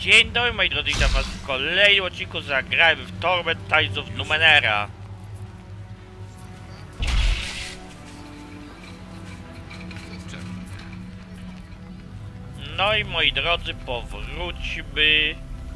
Dzień dobry moi drodzy, witam was w kolejnym odcinku Zagrajmy w Torment Tides of Numenera. No i moi drodzy, powróćmy.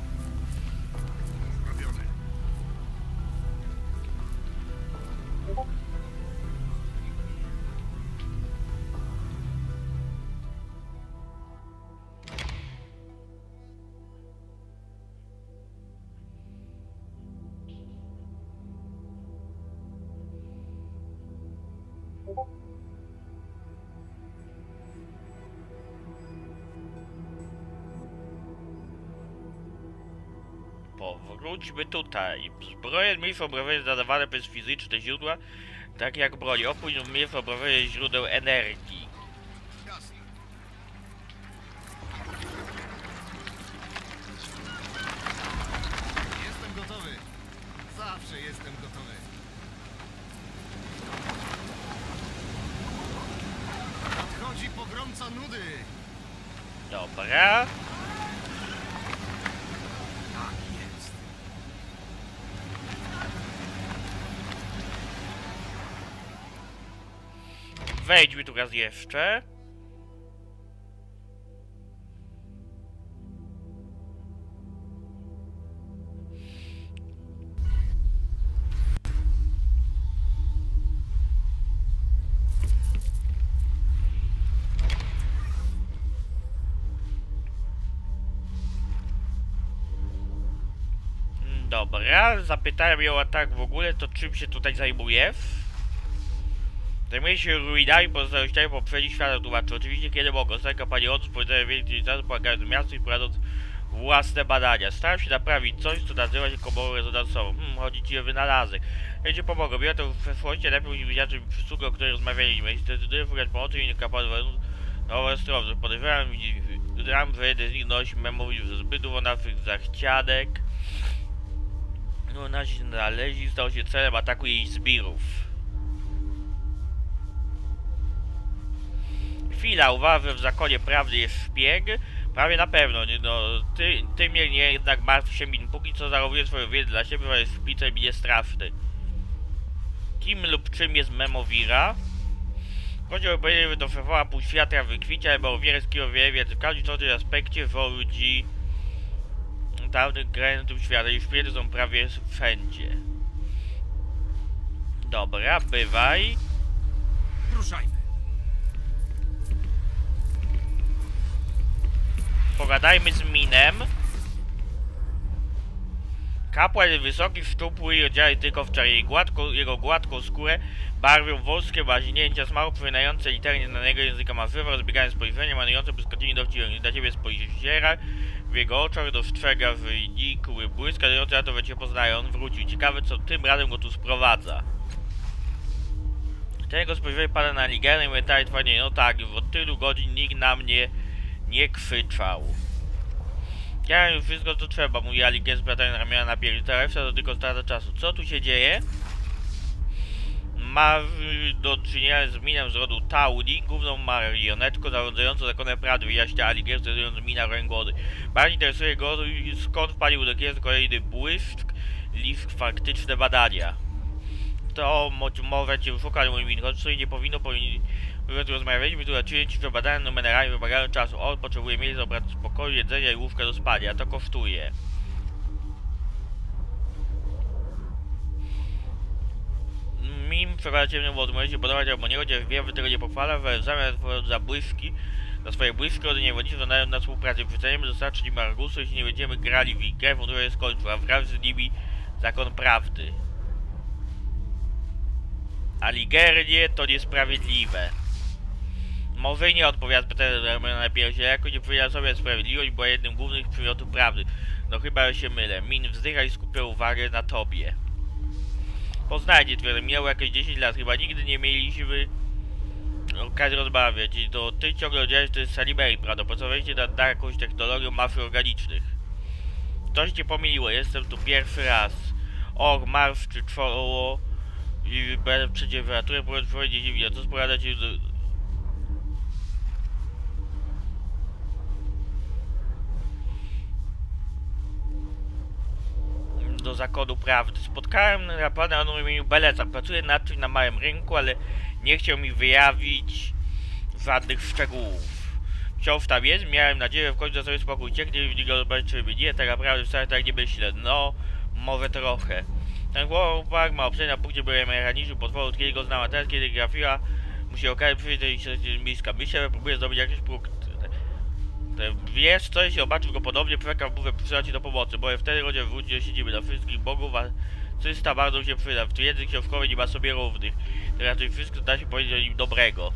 Powróćmy tutaj. Zbroje mif obrowe zadawane przez fizyczne źródła, tak jak broni. Opóźnił mif obrowe źródeł energii. Jestem gotowy. Zawsze jestem gotowy. Nadchodzi pogromca nudy. Dobra. Tak jest. Wejdźmy tu raz jeszcze. Dobra, zapytałem ją, a tak w ogóle, to czym się tutaj zajmuje? Zajmuje się ruinami pozostałościami poprzednich świata, tłumaczy. Oczywiście kiedy mogą. Ostatnio pani Otus powiedziała więcej czasu, pomagając miastu i prowadząc własne badania. Staram się naprawić coś, co nazywa się komorą rezonansową. Chodzi ci o wynalazek. Ja ci pomogę. Biorę to we Froncie, najpierw musi wyjaśnić przysługę, o której rozmawialiśmy. Jeśli zdecyduję szukać pomocy i kapłanów nowe strony. Podejrzewam, że jeden z nich nosi memoriów ze zbyt łatwych zachcianek. No, nasi znaleźli, stał się celem ataku jej zbirów. Chwila, uważam, że w zakonie prawdy jest szpieg. Prawie na pewno, no, ty mnie nie jednak martw się min, póki co zachowuję swoją wiedzę dla siebie, ale jest szpicem i nie straszny. Kim lub czym jest Memowira? Chodzi o powiedzieć, że to przewała pół świata wykwicia, ale Memowira jest kim wie, więc w każdym aspekcie wodzi dawnych granic świata i szpiegi są prawie wszędzie. Dobra, bywaj. Ruszajmy. Pogadajmy z Minem. Kapłan jest wysoki, szczupły i odziany tylko w czarnie. Jego gładką skórę barwią wąskie maźnięcia smaku przypominające liternie znanego języka masywa, rozbiegając spojrzenie, manujące błyskotliwie dowcipnie. Na ciebie spojrzera, w jego oczach dostrzega wynikły błysk, dający na to, że cię poznaje. On wrócił. Ciekawe, co tym razem go tu sprowadza. Ten jego spojrzenie pada na Aligerę i mentalnie twardzie. No tak, od tylu godzin nikt na mnie nie krzyczał. Ja już wszystko co trzeba, mówi Aliger, splatając ramiona na piersi. Ta reszta to tylko strata czasu. Co tu się dzieje? Ma do czynienia z Minem z rodu Tauli, główną marionetką zarządzającą zakonem prawdy, wyjaśnia Aliger, sterując Mina ręgody. Bardzo interesuje go, skąd wpalił do kierunku kolejny błysk, lift faktyczne badania. To mowę cię szukać, mój Min, choć sobie nie powinno rozmawialiśmy tu na czynić, że badania numerami wymagają czasu. On potrzebuje miejsca, obrad spokoju, jedzenia i łóżka do spania, a to kosztuje. Mim przekłada ciemny wody, może się podobać albo nie, chociaż wiem, że tego nie pochwala, ale w zamian za błyski, za swoje błyski od niewolnicy żądają na współpracę. Przestaniemy dostarczyć im Argusu, jeśli nie będziemy grali w ich grę, która jest skończył, a wraz z nimi zakon prawdy. Aligernie to niesprawiedliwe. Może nie odpowiada pytanie na piersi, jako nie powiedział sobie sprawiedliwość była jednym z głównych przymiotów prawdy. No chyba się mylę. Min wzdycha i skupia uwagę na tobie. Poznajcie, twierdzy, minęło jakieś 10 lat, chyba nigdy nie mieliśmy okazji rozmawiać. I to ty ciągle odziałeś, to jest Salimerii, prawda? Pracowaliście nad jakąś technologią mafii organicznych. Coś cię pomyliło, jestem tu pierwszy raz. Och, marsz czy czoło i przeciw temperaturę, powiem powiedzieć dziwnie, co spowiada ci do... zakonu prawdy. Spotkałem pana o imieniu Beleza. Pracuje nad czymś na małym rynku, ale nie chciał mi wyjawić żadnych szczegółów. Wciąż tam jest, miałem nadzieję, w końcu sobie spokój ucieknie i w niego zobaczymy. Nie, tak naprawdę wcale tak nie myślę. No, może trochę. Ten chłopak ma opcję na punkcie byłem mechanicznym potworu, kiedy go znała. Teraz, kiedy trafiła, musi okazać przyjść do bliska. Myślę, że próbuję zdobyć jakiś punkt. Wiesz coś, zobaczył go ponownie, przekam mówię, przyjdzie do pomocy, bo wtedy rodzie wróci do siedziby dla wszystkich bogów, a czysta bardzo się przyda. W tu język książkowy nie ma sobie równych. To raczej wszystko da się powiedzieć o nim dobrego.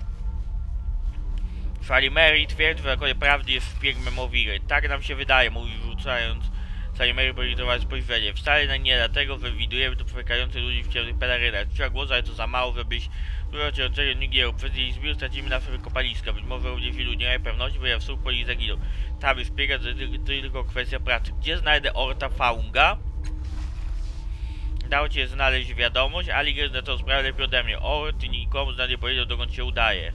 Salimeri twierdzi, że zakonie prawdy jest w pięknym Mowiry. Tak nam się wydaje, mówi rzucając Salimeri pointeresowane spojrzenie. Wcale nie dlatego, że widujemy tu przemykających ludzi w ciemnych pelerynach. Trzeba głos, ale to za mało, żebyś czego nikt nie przez jej zbiór stracimy nasze wykopaliska. Być może również wielu nie mają pewności, bo ja w słuch po nich zaginął. Tam jest biegać, to tylko kwestia pracy. Gdzie znajdę Orta Faunga? Dało cię znaleźć wiadomość, Aliger na to sprawę lepiej ode mnie. Ort nikomu nie powiedział, dokąd się udaje.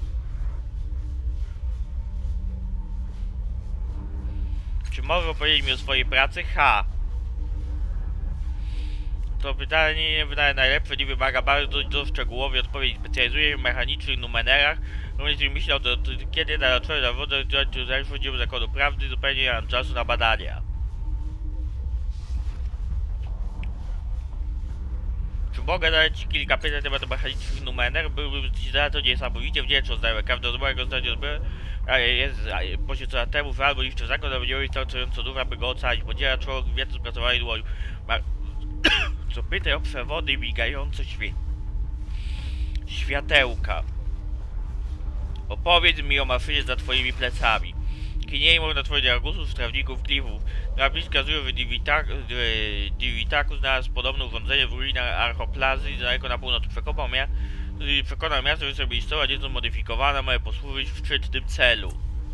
Czy może opowiedzieć mi o swojej pracy? To pytanie wydaje najlepsze, nie wymaga bardzo szczegółowej odpowiedzi. Specjalizuje się w mechanicznych numerach. Również myślał, to kiedy na czele zawodu wchodzimy zakonu prawdy, zupełnie nie mam czasu na badania. Czy mogę dać ci kilka pytań na temat mechanicznych numerach? Byłbym ci za to niesamowicie wdzięczny. Każda rozmowa go zdać jest poświęcona temu, że albo jeszcze zakon, albo nie wystarczająco dużo, aby go ocalić. Podziela człowiek wiedzę pracowanej dłonią. Co pytaj o przewody migające światełka. Opowiedz mi o maszynie za twoimi plecami. Kiniejmą na twoich argusów, strawników, klifów. Napisz wskazują, że Divitaku znalazł podobne urządzenie w ruinach Archoplazy daleko na północ. Przekonał miasto, że sobie istota nieco modyfikowana może posłużyć w szczytnym celu.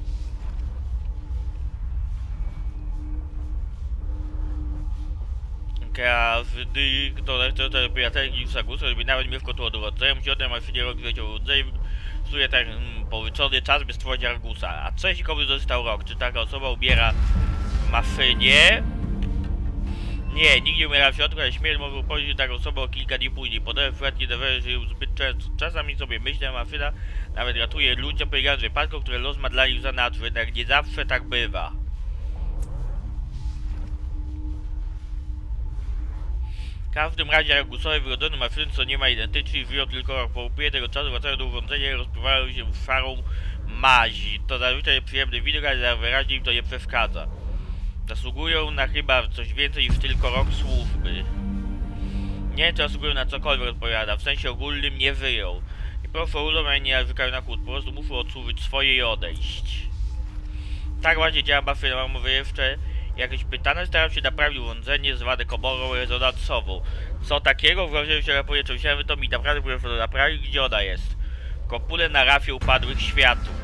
Każdy, kto chce przyjacielki w Sagusa, żeby nawet mnie w kotło odrodzają, się odem maszynie rok zleciał rodzaj, stuje tak połyczony czas, by stworzyć Argusa. A co jeśli komuś został rok? Czy taka osoba ubiera w maszynie? Nie, nikt nie umiera w środku, ale śmierć może upowiedzieć taką osobę o kilka dni później. Podobne przypadki dawały się zbyt często. Czasami sobie myślę, maszyna nawet ratuje ludziom, polegając wypadkom, które los ma dla nich za nadrzu, jednak nie zawsze tak bywa. W każdym razie Argusowi wyrodzony maszyny, co nie ma identycznych, żyją tylko po upływie tego czasu, wracają do urządzenia i rozpływają się szarą mazi. To zazwyczaj przyjemny widok, ale wyraźnie im to nie przeszkadza. Zasługują na chyba coś więcej niż tylko rok służby. Nie wiem, czy zasługują na cokolwiek, odpowiada. W sensie ogólnym nie wyją. I proszę ulą, ale nie narzekają na kłód. Po prostu muszą odsłużyć swoje i odejść. Tak właśnie działa maszyna. Mam mówię jeszcze jakieś pytane. Staram się naprawić urządzenie zwane komorą rezonansową. Co takiego? Wyobraziłem się na powietrzu. Myślałem, że to mi naprawdę próbuję to naprawić. Gdzie ona jest? W kopule na rafie upadłych światów.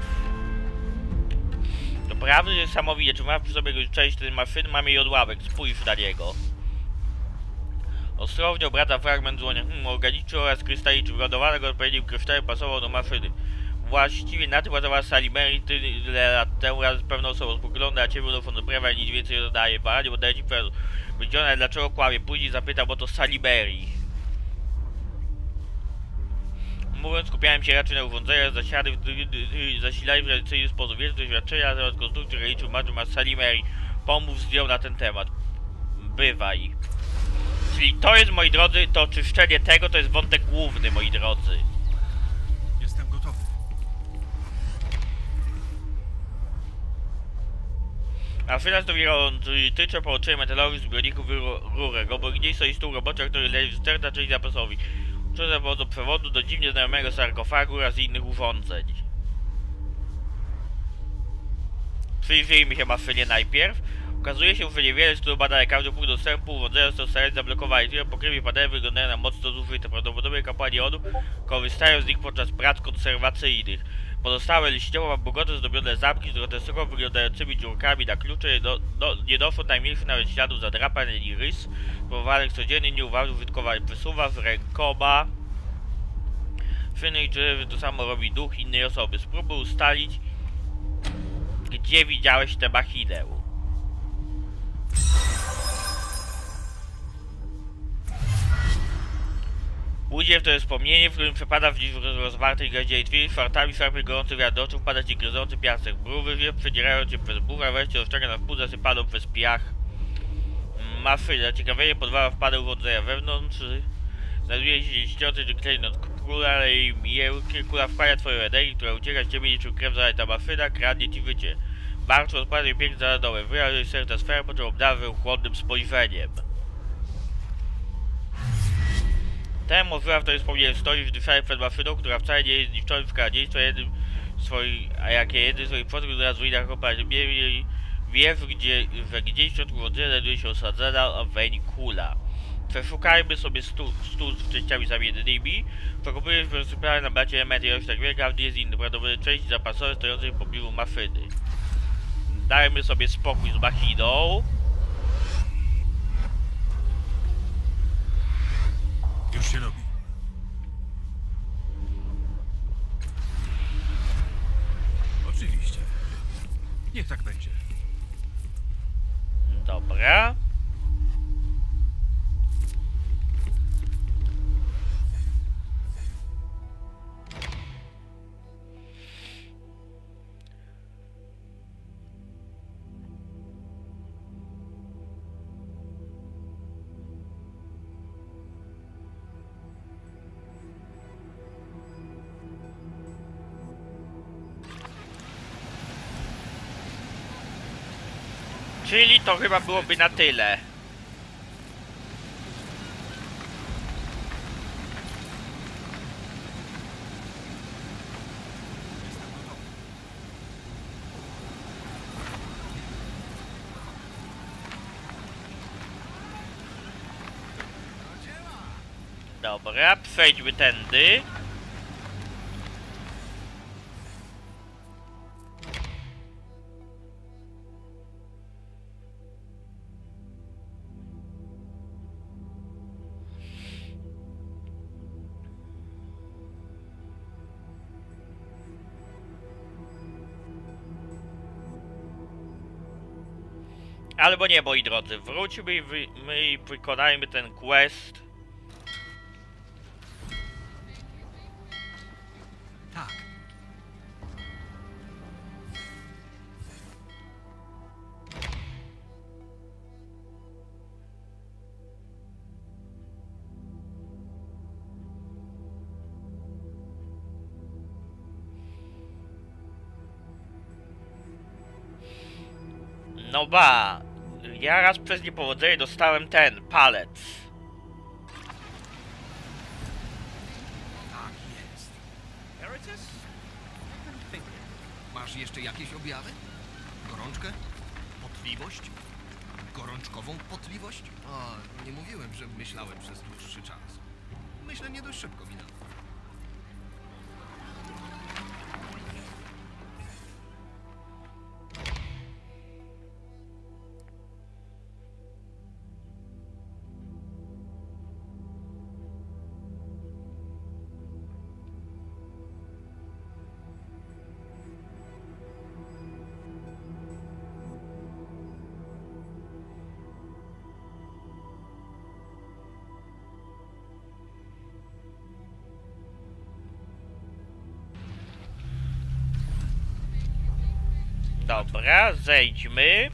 To prawda, że niesamowicie, czy ma przy sobie część tej maszyny, mamy jej odłamek, spójrz na niego. Ostrożnie obraca fragment dłonia, organiczny oraz krystaliczny, wyładowanego odpowiednim kryształem pasował do maszyny. Właściwie na tym pracowała Salimeri tyle lat temu razem z pewną osobą. Spogląda na ciebie do fondu prawa i nic więcej nie dodaje. Panie, bo daje ci pewno. Będzie ona, dlaczego kłamie? Później zapytał, bo to Salimeri. Mówiąc, skupiałem się raczej na urządzeniach, zasilali w tradycyjny sposób. Wiele doświadczenia na temat konstrukcji relicznych ma Salimeri. Pomów zdjął na ten temat. Bywaj. Czyli to jest, moi drodzy, to czyszczenie tego to jest wątek główny, moi drodzy. Jestem gotowy. A wyraz to tycze połączenia metalowych zbiorników rurek. Obok gdzieś stoi stół roboczy, który leży sterta część zapasowi. Co za powodu przewodu do dziwnie znajomego sarkofagu oraz innych urządzeń. Przyjrzyjmy się maszynie najpierw. Okazuje się, że niewiele z których badaje każdy punkt dostępu urządzenia został staranie zablokowani. Które pokrywie padały wyglądają na mocno zużyte. Prawdopodobnie kapłani Odu korzystają z nich podczas prac konserwacyjnych. Pozostałe liściowo bogoto zdobione zamki z groteskowo wyglądającymi dziurkami na klucze nie doszło najmniejszych nawet śladów zadrapań ani rys spowodowanych codziennie nieuważnym użytkowaniem. Wysuwa z rękoma szyny i czy to samo robi duch innej osoby. Spróbuj ustalić, gdzie widziałeś tę machinę. Wchodziłem w to wspomnienie, w którym przepada w dziś rozwartej gaździej fartami szarpy gorący wiatr do oczu, wpada ci gryzący piasek. Brówy wiew przedzierają cię przez burę, wreszcie rozciąga na wpół zasypaną przez piach. Mafy, zaciekawienie podwala wpadł urządzenia wewnątrz. Znajduje się śniący klej nad kula, ale kula wchłania twoją energię, która ucieka z ciebie niczym krew zaleta mafyna, kradnie ci życie. Bardzo odpadnie pięknie za dołem. Wyraźnie serca sfera, po czym obdawił chłodnym spojrzeniem. Ten mówiła, w której wspomniałem, stoi wdyszany przed mafyną, która wcale nie jest zniszczonym w karadziejstwie, jednym swoich przodków oraz w ruinach kopalni. Wiew, że gdzieś w środku wody znajduje się osadzona weń kula. Przeszukajmy sobie stół z częściami zamiennymi. Przekopujesz wysypane na blacie elementy ilość tak wielka, gdzie jest inny. Prawdopodobnie części zapasowe stojącej w pobliżu mafyny. Dajmy sobie spokój z machiną. Już się robi. Oczywiście. Niech tak będzie. Dobra. Czyli to chyba byłoby na tyle. Dobra, przejdźmy tędy. Albo nie, moi drodzy, wróćmy i wykonajmy ten quest. Tak. No ba, ja raz przez niepowodzenie dostałem ten palec. Tak jest. Emeritus? Masz jeszcze jakieś objawy? Gorączkę? Potliwość? Gorączkową potliwość? O, nie mówiłem, że myślałem przez dłuższy czas. Myślę nie dość szybko minęło. Dobra, zejdźmy.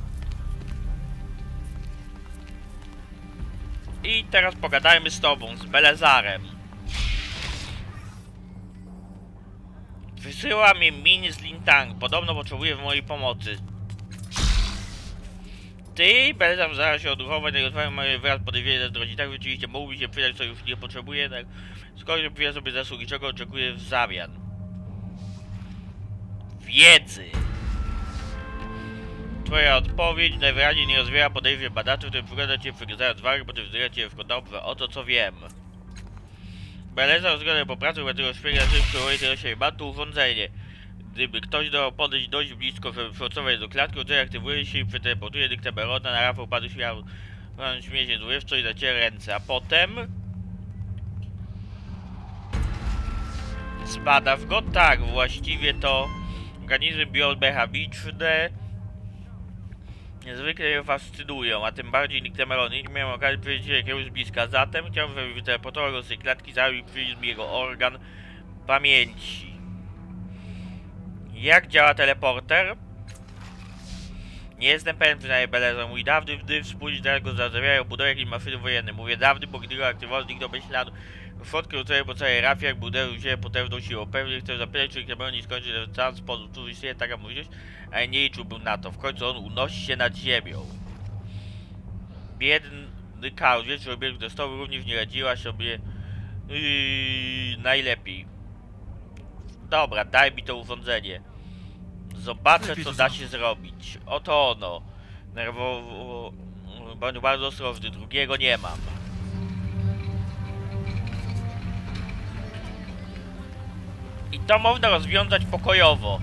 I teraz pogadajmy z tobą, z Belezarem. Wysyła mnie Min z Lintang. Podobno potrzebuje mojej pomocy. Ty, Belezar, zaraz się odruchować, negocjować moje wyraz podejrzenie z drodzy. Tak rzeczywiście mógłby się przydać, co już nie potrzebuje. Tak. Skoro nie powiem sobie zasługi, czego oczekuję w zamian. Wiedzy. Twoja odpowiedź najwyraźniej nie rozwiera podejrzeń badaczy, który wygląda cię wygryzając wary, potem wzywa cię w dobrze. Oto co wiem. Beleza rozgląda po pracy, którego szpiega przywołuje tego siebie. Ma tu urządzenie. Gdyby ktoś dał podejść dość blisko, żeby przymocować do klatki, urządzenie aktywuje się i przeteleportuje dyktaberona na rafę upadł światu. Śmieje się zływczo i zaciera ręce, a potem... Zbadaw go? Tak, właściwie to organizmy biomechaniczne Niezwykle je fascynują, a tym bardziej Niktemerony. Nie miałem okazji powiedzieć jakiegoś z bliska. Zatem chciałbym, żeby wyteleportował go z tej klatki, zabił i przyniósł mi jego organ pamięci. Jak działa teleporter? Nie jestem pewien, przynajmniej Beleza. Mój dawny wspólnik teraz go zazawiają budowę jakiejś maszyny wojennej. Mówię dawny, bo gdy go aktywował, zniknął bez śladu. Fotkę uczyłem po całej rafie, jak budeł się potężną siłą. Pewnie chcę zapytać, czy Niktemerony nie skończy ten sam sposób. Tu istnieje taka możliwość, ale nie liczyłbym na to. W końcu on unosi się nad ziemią. Biedny Karl, wiesz, że obieg do stołu również nie radziła sobie najlepiej. Dobra, daj mi to urządzenie. Zobaczę, co da się zrobić. Oto ono. Nerwowo... Będę bardzo ostrożny, drugiego nie mam. I to można rozwiązać pokojowo.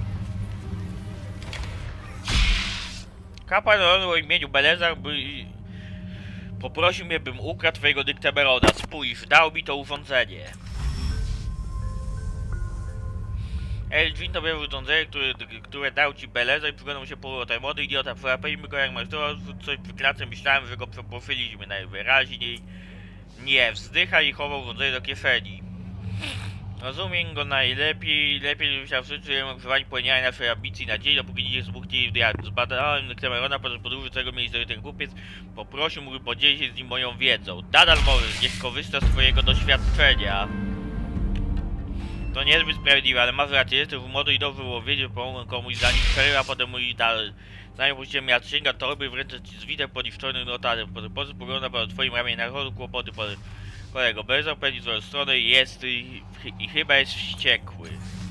Kapłan o imieniu Belezar poprosił mnie, bym ukradł twojego Niktemerona. Spójrz, dał mi to urządzenie. Elgin to było urządzenie, które dał ci Belezar i przyglądał się powrotem. Młody idiota, przerapiliśmy go jak masz to, coś przy klatce, myślałem, że go przeprosiliśmy najwyraźniej. Nie, wzdycha i chował urządzenie do kieszeni. Rozumiem go najlepiej, lepiej niż wszyscy, że używali płynniania naszej ambicji i nadziei, dopóki nie zbuchli w diabł. Zbadałem Niktemerona podczas podróży całego miejsca i ten głupiec poprosił, mógł podzielić się z nim moją wiedzą. Nadal możesz, niech korzysta z twojego doświadczenia. To niezbyt sprawiedliwe, ale masz rację, jestem w młody i dobry łowienie, pomogłem komuś zanim przerywa, a potem mój dalej. Zanim puściłem miast sięga torby, wręczę ci zwitek poniszczonych notatek. Po tym sposób pogląda po twoim ramieniu na chodu, kłopoty po kolego. Belezar pędzi w swoją stronę i jest i chyba jest wściekły.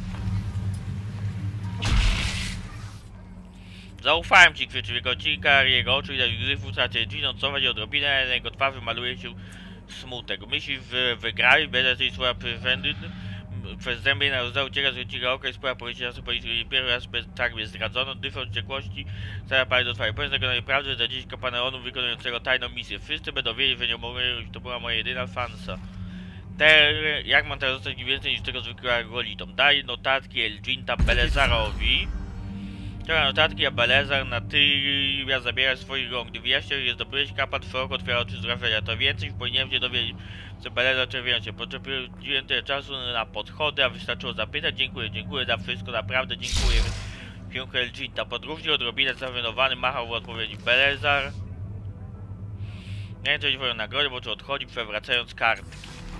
Zaufałem ci, krzyczy jego odcinka, jego oczu widać gryfu, tracie drzwi, cować odrobinę, a na jego twarzy maluje się smutek. Myśli wygrali, bez tej słowa przywędy, przez zęby na rozdał ucieka z wycika oka i spływa policji czasu policji pierwszy raz tak mnie zdradzono, dyfał z wściekłości, stara parę do twojej. Powiem zakonanej prawdy, za 10 kapłaneonu wykonującego tajną misję. Wszyscy będą wiedzieć, że nie mogłem, to była moja jedyna szansa. Jak mam teraz zostać więcej niż tego zwykłego golitą? Daj notatki Elginta Belezarowi. Ciągle notatki, a Belezar natychmiast zabiera swoich rąk. Gdy wyjaśniał je zdobyłeś, kapłan szeroko otwiera oczy z wrażenia. To więcej, powinienem się dowiedzieć, co Belezar czerwienia się. Potrzebowałem tyle czasu na podchody, a wystarczyło zapytać. Dziękuję za wszystko, naprawdę dziękuję. Piękny Elginta. Podróżnie odrobinę zawinowany machał w odpowiedzi. Belezar. Nie wiem, coś swoją nagrodę, bo czy odchodzi, przewracając kartki.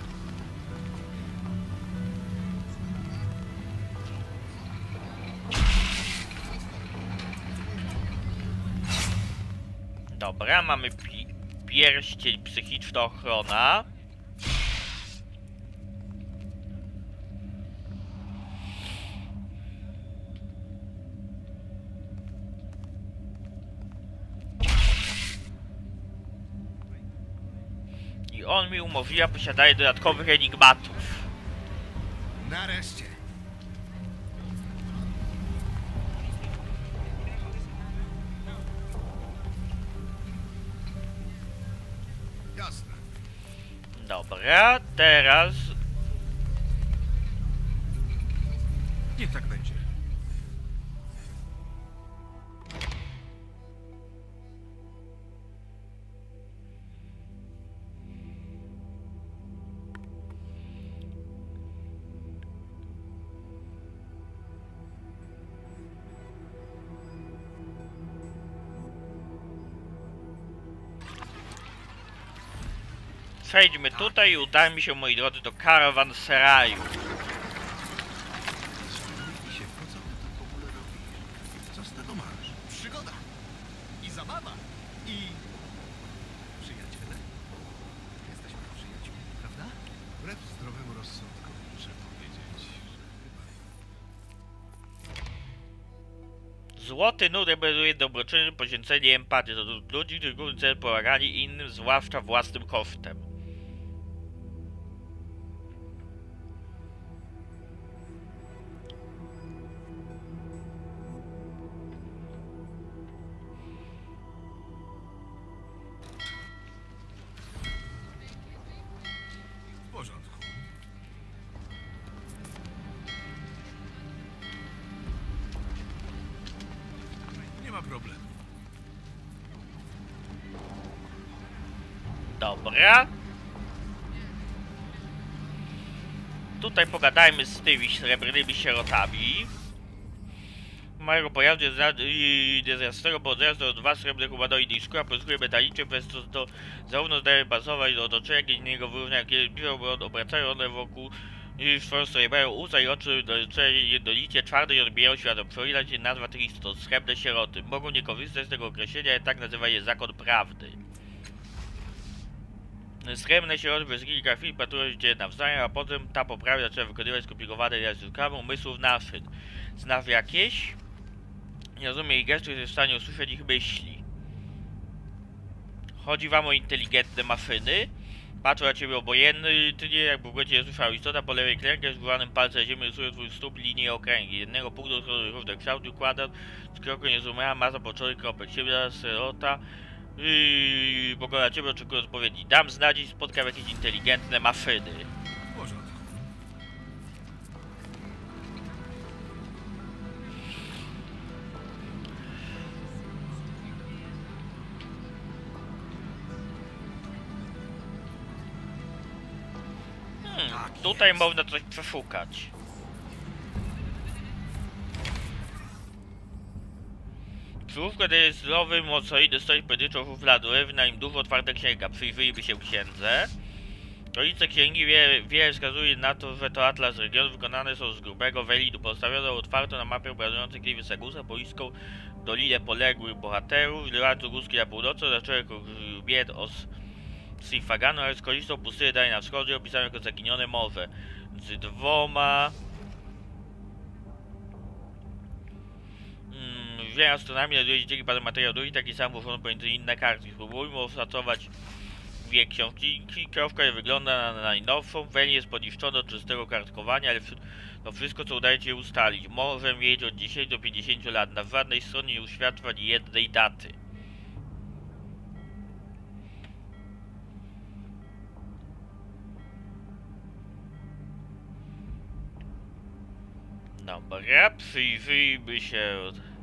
Dobra, mamy pierścień psychiczna ochrona. I on mi umożliwia posiadanie dodatkowych enigmatów. Nareszcie. Jasne. Dobra, teraz... Niech tak będzie. Przejdźmy tutaj i udajmy się, moi drodzy, do karawanseraju. Po co ty to w ogóle robisz? Co z tego masz? Przygoda. I zabawa. I... przyjaciele. Jesteśmy przyjaciółmi, prawda? Wbrew zdrowemu rozsądkowi muszę powiedzieć, że chyba... Złoty nut reprezentuje dobroczynne poświęcenie i empatię do ludzi, których główny cel pomaganie innym, zwłaszcza własnym kosztem. W porządku. Nie ma problemu. Dobra. Tutaj pogadajmy z tymi srebrnymi sierotami. Mojego pojazdu jest z tego powodzenia to 2 srebrne humanoidy i szkła pozyskuje metalicznie, przez co to zarówno zdaje bazować do otoczenia, jak i innego wyrównania, jak kiedy obracają one wokół i w swoją stronę mają usta i oczy do jednolicie czarne i odbijają światło. Przypomina się nazwa tych istot, srebrne sieroty. Mogą nie korzystać z tego określenia, ale tak nazywa je zakon prawdy. Srebrne sieroty przez kilka chwil patrują się nawzajem, a potem ta poprawia zaczyna wykonywać skomplikowane językami umysłów naszych. Znaw jakieś? Nie rozumie ich gestów, jest w stanie usłyszeć ich myśli. Chodzi wam o inteligentne maszyny? Patrzą na ciebie obojętnie, jakby w ogóle nie słyszał. Istota po lewej klękę z górnym palcem ziemi rysuje twój stóp linię okręgi. Jednego punktu, który równy kształt układa, z kroku niezrozumiała masa początek kropek. Ciebie sierota pokona ciebie oczekuje odpowiedzi. Dam znać i spotkam jakieś inteligentne maszyny. W porządku. Tutaj można coś przeszukać. Przyłówka to jest zdrowy, mocoidy stoi pojedynczą szufladą, na nim dużo otwarta księga. Przyjrzyjmy się księdze. Stolice księgi wiele wskazuje na to, że to atlas regionu wykonane są z grubego welidu. Postawiono otwarto na mapie obrazującej klify Sagusa, boiską dolinę poległych bohaterów, Lyratu Górski na północy, zaczęły bied os Sifaganu, ale skolistą pustynię dalej na wschodzie, opisaną jako zaginione morze. Z 2 wieloma stronami znajduje się dzięki panu materiał drugi, taki sam włożono pomiędzy inne karty. Spróbujmy oszacować wiek książki. Książka nie wygląda na najnowszą, Wen jest poniszczony od czystego kartkowania, ale to wszystko, co udaje się ustalić. Może mieć od 10 do 50 lat. Na żadnej stronie nie uświadcza ani jednej daty. Dobra, przyjrzyjmy się.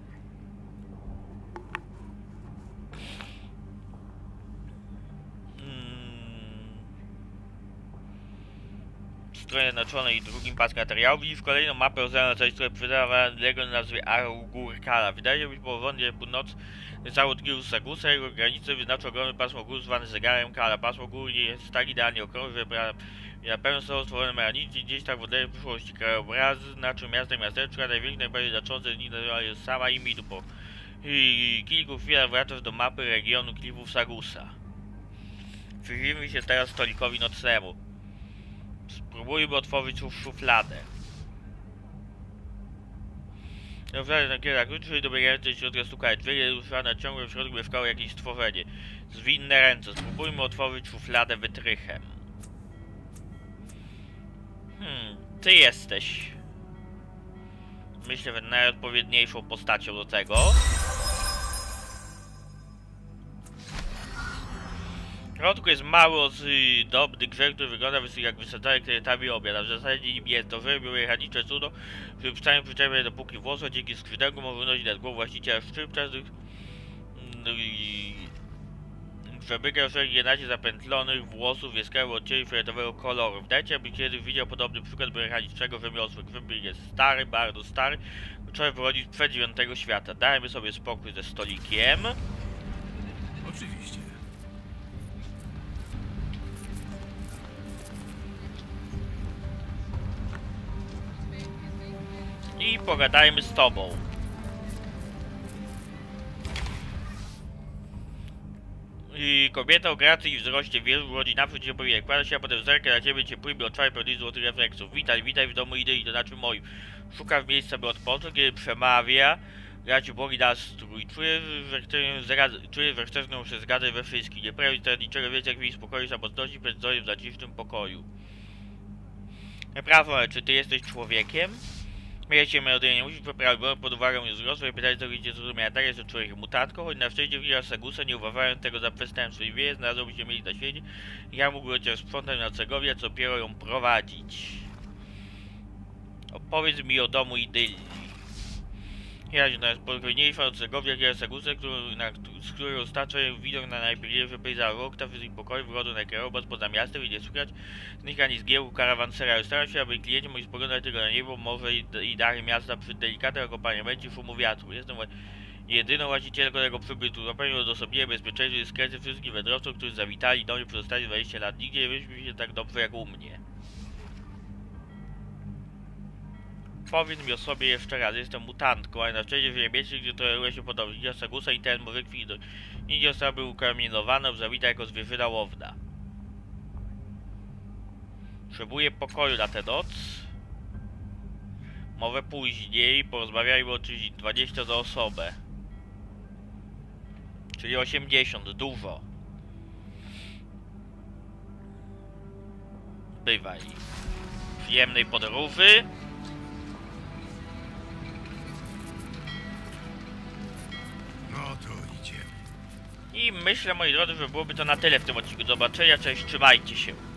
Stronie znaczonej i drugim pasku materiału. Widzisz kolejną mapę rozdaną na całej stronie przydawanego na nazwie Augurkala. Wydaje się być połownie północ cały od Giru Sagusa. Jego granice wyznaczył ogromny pasmo gór zwany zegarem Kala. Pasmo gór nie jest tak idealnie okrągłe, że na pewno są stworzone mechanicznie. Gdzieś tak w oddalonej przyszłości krajobrazy znaczą miasta i miasteczka. Największe, najbardziej znaczące z nich nazywa jest sama i Midu. Po kilku chwilach wracasz do mapy regionu klifów Sagusa. Przyjrzyjmy się teraz stolikowi nocnemu. Spróbujmy otworzyć szufladę. Szufladę na kierach kluczy, dobiegające środka stukają drzwi, ruszane ciągle w środku mieszkało jakieś stworzenie. Zwinne ręce. Spróbujmy otworzyć szufladę wytrychem. Ty jesteś. Myślę, że najodpowiedniejszą postacią do tego. W środku jest mały, ozdobny grzech, który wygląda jak wysadzany kredytami obiad, a w zasadzie nim jest to wyrobił mechaniczne cudo, który przynajmniej przyczepia dopóki włosy, dzięki skrzydełku może wynosić nad głową właściciela szczypczastych przebyka w szereg 11 zapętlonych włosów wieskały odcieni fioletowego koloru. Wdajcie, aby kiedyś widział podobny przykład mechanicznego rzemiosła. Grzyb jest stary, bardzo stary, trzeba wychodzić przed XIX świata. Dajmy sobie spokój ze stolikiem. Oczywiście. I pogadajmy z tobą. I kobieta o gracji i wzroście wielu urodzi naprzód cię powie, kłada się, a potem zerka na ciebie ciepłymi oczami pełnymi złotych refleksów. Witaj, witaj w domu idei, to znaczy moim. Szuka miejsca, by odpocząć, kiedy przemawia. Graci Bogi nastrój. Czuję, że chcesz się zgadzać we wszystkim. Nie prawi teraz niczego więcej, jak mi spokoju i samotności przed zdrowiem w zacisznym pokoju. Naprawdę, ale czy ty jesteś człowiekiem? Śmieję melodię, nie musisz poprawić, bo pod uwagę już wzrosło i pytać, co widzicie zrozumienia. Tak jest to człowiek mutatką, choć na szczęście w chwilach Sagusa nie uważając tego za przestępstwo i wieje, znalazłoby się mieli na świecie. Ja mógł chociaż sprzątać na Cegowie, co dopiero ją prowadzić. Opowiedz mi o domu idylii. Jechać na spokojniejsza od Segovii, jak jest Segusę, z którego stacza widok na najpiękniejszy pejzaż oktaw i pokoju, wychodzą na kierowcę poza miastem i nie słychać z nich ani zgiełku karawansera. Staram się, aby klienci mogli spoglądać tylko na niebo, morze i dachy miasta przy delikatnym akompaniamencie szumu wiatru. Jestem jedyną właścicielką tego przybytu. Zapewniam odosobnienie bezpieczeństwo i skrecy wszystkich wędrowców, którzy zawitali do mnie przez ostatnie 20 lat. Nigdzie nie wyśmieli się tak dobrze jak u mnie. Powiedz mi o sobie jeszcze raz, jestem mutantką, ale na szczęście w niebiesie, gdzie toleruje się podobnie Segusa i ten może kwidok. Nigdzie zostałaby ukamienowana, obzawita jako zwierzyna łowna. Potrzebuję pokoju na tę noc. Może później, porozmawiajmy o czymś 20 za osobę. Czyli 80, dużo. Bywaj. Przyjemnej podróży. No to idziemy. I myślę, moi drodzy, że byłoby to na tyle w tym odcinku. Do zobaczenia, cześć, trzymajcie się.